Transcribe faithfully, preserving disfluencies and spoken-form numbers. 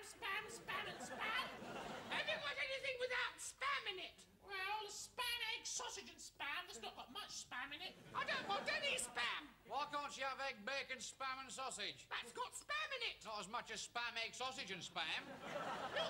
spam, spam and spam. Have you got anything without spam in it? Well, spam, egg, sausage and spam. There's not got much spam in it. I don't want any spam. Why can't you have egg, bacon, spam and sausage? That's got spam in it. Not as much as spam, egg, sausage and spam. You